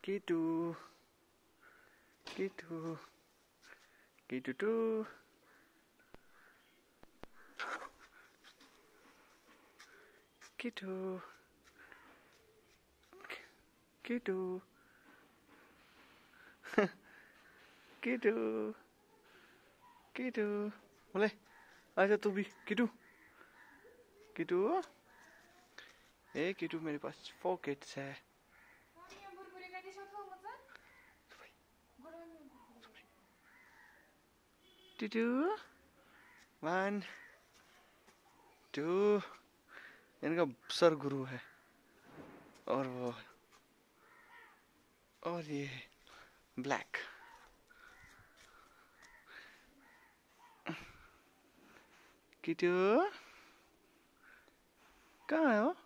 Kitu. Kitu. Kitu tu. Kitu. Kitu. Kitu. Kitu. Boleh? आजा तू भी किटू किटू किटू मेरे पास 4 किट्स है किटू 1 2 इनका सर गुरु है और वो और ये ब्लैक किटू कहाँ है वो